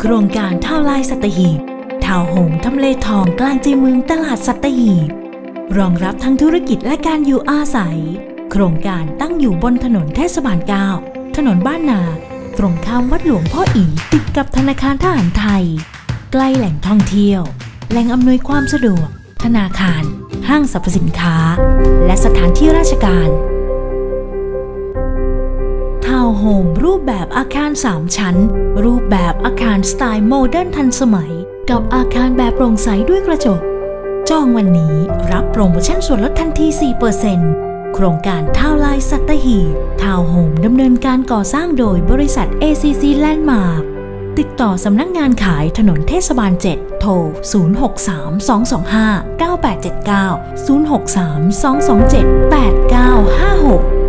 ครงการทาวน์ไลน์สัตหีบทาวน์โฮมทำเลทองกลางใจเมืองตลาดสัตหีบรองรับทั้งธุรกิจและการอยู่อาศัยโครงการตั้งอยู่บนถนนเทศบาล 9 ถนนบ้านนาตรงข้ามวัดหลวงพ่ออีติดกับธนาคารทหารไทยใกล้แหล่งท่องเที่ยวแหล่งอำนวยความสะดวกธนาคารห้างสรรพสินค้าและสถานที่ราชการทาวน์โฮมรูปแบบอาคาร3ชั้นรูปแบบอาคารสไตล์โมเดิร์นทันสมัยกับอาคารแบบโปร่งใสด้วยกระจกจองวันนี้รับโปรโมชั่นส่วนลดทันที 4% โครงการทาวน์ไลน์สัตหีบทาวน์โฮมดำเนินการก่อสร้างโดยบริษัท ACC Landmark ติดต่อสำนักงานขายถนนเทศบาล 7 โทร 063 225 9879 063 227 8956